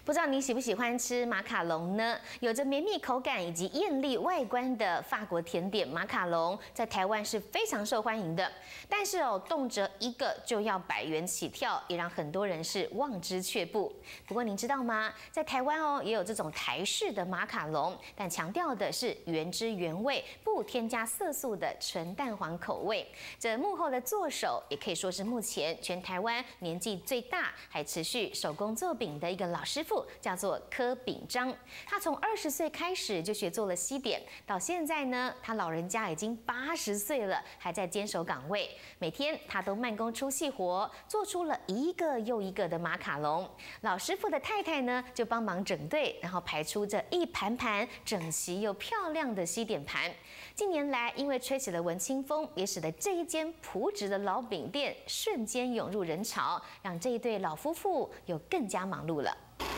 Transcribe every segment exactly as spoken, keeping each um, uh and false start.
不知道你喜不喜欢吃马卡龙呢？有着绵密口感以及艳丽外观的法国甜点马卡龙，在台湾是非常受欢迎的。但是哦，动辄一个就要百元起跳，也让很多人是望之却步。不过您知道吗？在台湾哦，也有这种台式的马卡龙，但强调的是原汁原味，不添加色素的纯蛋黄口味。这幕后的作手，也可以说是目前全台湾年纪最大，还持续手工做饼的一个老师傅。叫做柯秉章，他从二十岁开始就学做了西点，到现在呢，他老人家已经八十岁了，还在坚守岗位。每天他都慢工出细活，做出了一个又一个的马卡龙。老师傅的太太呢，就帮忙整队，然后排出这一盘盘整齐又漂亮的西点盘。近年来，因为吹起了文青风，也使得这一间朴质的老饼店瞬间涌入人潮，让这一对老夫妇有更加忙碌了。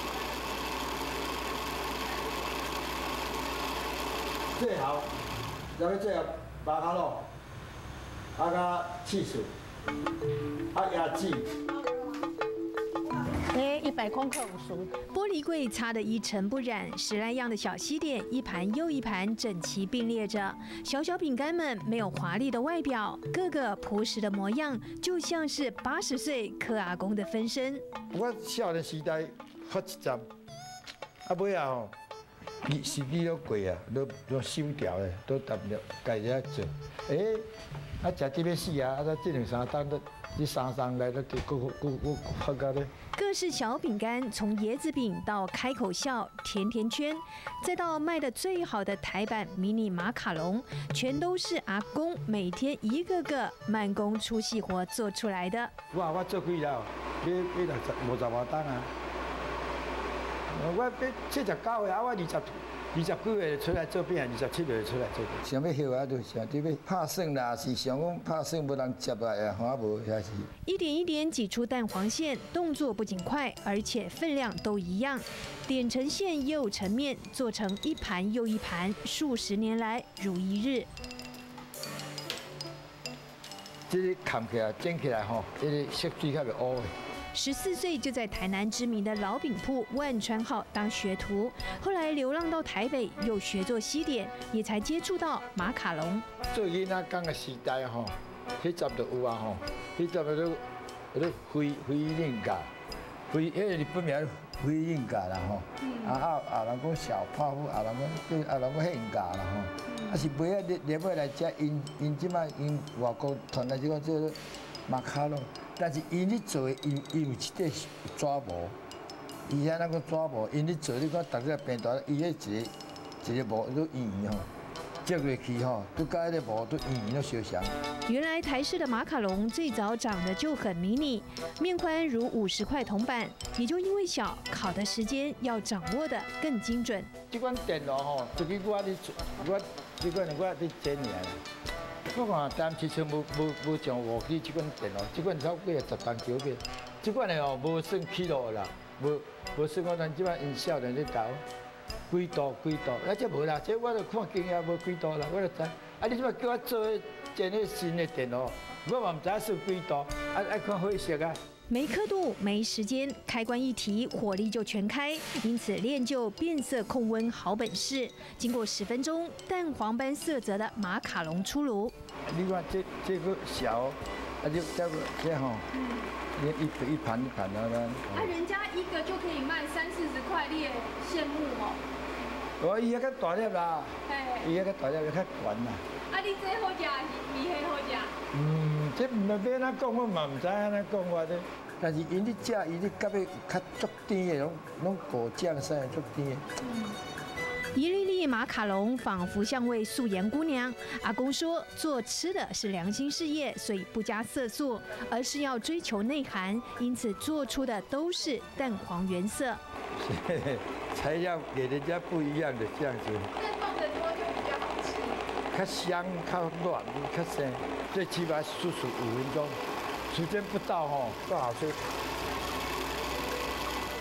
最后，再去做马卡龙，啊加汽水，啊椰子。 哎，一百公克五十。玻璃柜擦得一尘不染，十来样的小西点，一盘又一盘整齐并列着。小小饼干们没有华丽的外表，个个朴实的模样，就像是八十岁柯阿公的分身。 我少年时代发一站，啊尾啊吼。你是你都贵啊，都都收掉的，都达不了，家己做。诶、欸，啊食这要死啊！啊，这两三单都，这三三来都给咕咕咕咕发到咧。 各式小饼干，从椰子饼到开口笑、甜甜圈，再到卖的最好的台版迷你马卡龙，全都是阿公每天一个个慢工出细活做出来的。 哇，我做几了，要要六十五十外单啊！我要七十九岁，啊，我二十二十几岁出来做饼，二十七岁出来做饼。想要后啊，就想伫要拍算啦，是想讲拍算无人接来啊，我无遐是。 一点一点挤出蛋黄馅，动作不仅快，而且分量都一样。点成馅又成面，做成一盘又一盘，数十年来如一日。 这个砍起来、剪起来吼，这个色水较袂乌的。 十四岁就在台南知名的老饼铺万川号当学徒，后来流浪到台北，又学做西点，也才接触到马卡龙。 做囡仔讲的时代吼，迄阵就有啊吼，迄阵就迄个飞飞鹰架，飞迄个日本名飞鹰架啦吼。啊啊啊！人讲小泡芙，啊人讲叫啊人讲兴架啦吼。啊是买啊入入来食，因因即摆因外国传来即个做马卡龙。但是因咧做，因因有一块纸模，伊遐那个纸模，因咧做，你看逐个平台，伊迄一个一个模都圆圆吼，接落去吼，都甲迄个模都圆圆都相像。 原来台式的马卡龙最早长得就很迷你，面宽如五十块铜板，也就因为小，烤的时间要掌握的更精准。 这款电炉吼，自己我咧我这款我咧做尔。我看当时阵无无无像五 G 这款电脑，这款超过十磅九个，这款的哦无算 kilo 啦，无无算我咱即摆因少年咧搞几度几度，啊这无啦，这我就看经验无几度啦，我就知。啊你即摆叫我做建迄新的电脑，我嘛唔知算几度，啊爱看火色啊。 没刻度，没时间，开关一提，火力就全开，因此练就变色控温好本事。经过十分钟，蛋黄般色泽的马卡龙出炉。 你看这这个小，啊就这个这吼，嗯，一一盘一盘的呢。 啊，人家一个就可以卖三四十块，你也羡慕哦。 我伊遐较大粒啦，伊遐较大粒，较悬啦。 啊，你这好食，比迄好食？ 嗯，这唔要安怎讲，我嘛唔知安怎讲我这。但是因咧食，伊咧甲要较足甜的，拢拢果酱色足甜的。 一粒粒马卡龙仿佛像位素颜姑娘。阿公说，做吃的是良心事业，所以不加色素，而是要追求内涵，因此做出的都是蛋黄原色。 材料给人家不一样的这样子。 再放得多就比较好吃。 较香、较软、较鲜，最起码速速五分钟，时间不到吼，不好吃。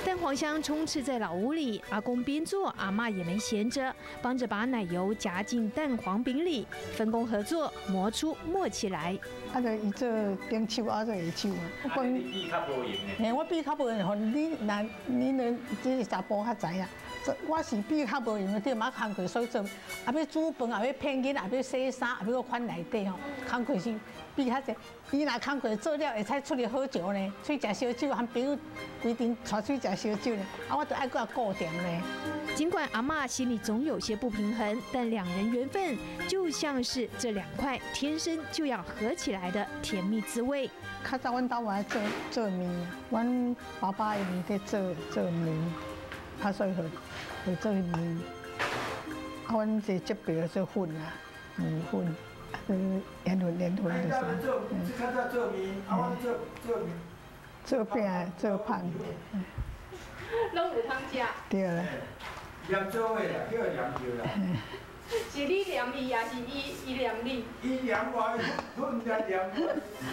蛋黄香充斥在老屋里，阿公边做，阿嬷也没闲着，帮着把奶油夹进蛋黄饼里，分工合作，磨出默契来。 啊，就伊做冰手，我做下手啊。 啊，你比较无用呢？ 嘿，我比较无用，吼你那你呢？这查甫较知影。我是比较无用的，对嘛工课所以做，啊要煮饭，啊要骗囡，啊要洗衫，啊要款内底吼，工课是比较济。伊若工课做了，会使出去喝酒呢，出去食烧酒，和朋友规定带出去食烧酒呢，啊我都爱搁顾店呢。 尽管阿嬷心里总有些不平衡，但两人缘分就像是这两块天生就要合起来的甜蜜滋味。 较早阮兜我做做面，阮爸爸伊伫做做面。啊，所以就就做面，啊，阮这这边做粉啊，面粉，啊，圆粉圆粉就是。 嗯。较早做面，啊，阮做做面。 做饼做饭。 拢有通食。 对啦。 黏做伙啦，叫黏叫啦。 是你黏伊，还是伊伊黏你？ 伊黏我，阮黏黏我。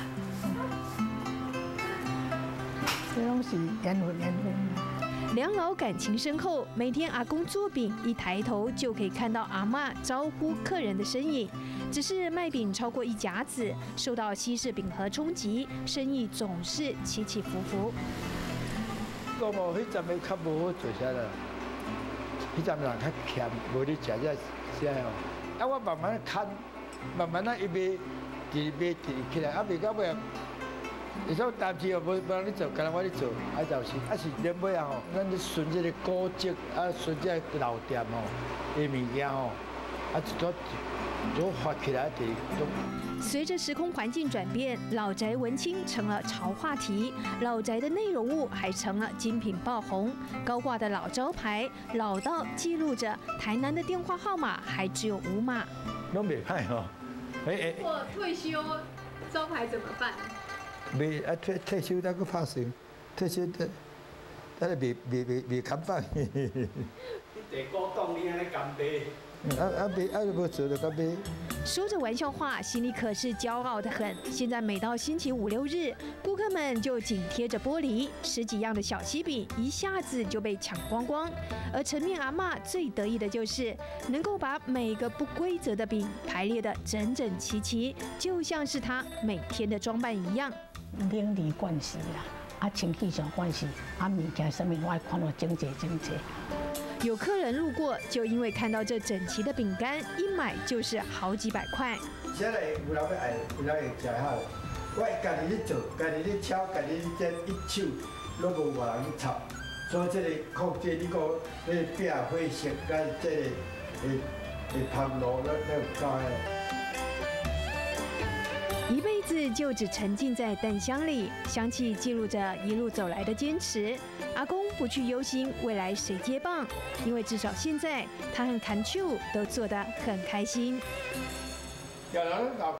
这拢是圆粉圆粉。 两老感情深厚，每天阿公做饼，一抬头就可以看到阿嬷招呼客人的身影。只是卖饼超过一甲子，受到西式饼盒冲击，生意总是起起伏伏。 讲无，迄阵个较无好做啥啦，迄阵人较欠，无咧食这啥哦。啊，我慢慢看，慢慢啊，伊卖，伫卖伫起来，啊卖到尾。有时候担时哦，无无人咧做，干那我咧做，啊就是啊是连尾啊吼，咱咧顺这个古迹啊，顺这个老店吼，的物件吼，啊一撮一撮发起来的都。 随着时空环境转变，老宅文青成了潮话题，老宅的内容物还成了精品爆红。高挂的老招牌，老到记录着台南的电话号码还只有五码。 拢袂歹吼，哎哎。 我退休招牌怎么办？ 袂啊退退休，咱搁拍算，退休得，咱咧卖卖卖卖看板。你地古董你安尼干杯？ 啊啊卖啊无做就干杯。 说着玩笑话，心里可是骄傲得很。现在每到星期五六日，顾客们就紧贴着玻璃，十几样的小西饼一下子就被抢光光。而陈面阿嬷最得意的就是能够把每个不规则的饼排列得整整齐齐，就像是她每天的装扮一样。 冷里惯势啦，啊清气上惯势，啊物件什么我爱看到整齐整齐。 有客人路过，就因为看到这整齐的饼干，一买就是好几百块。 现在有人要爱，有人会食好。我家己咧做，家己咧敲，家己咧一手，拢无外人去插。所以这个控制你个那个饼火色，甲这个会会拍落，那那有够诶。 一辈子就只沉浸在蛋香里，香气记录着一路走来的坚持。阿公不去忧心未来谁接棒，因为至少现在他和坎丘都做得很开心。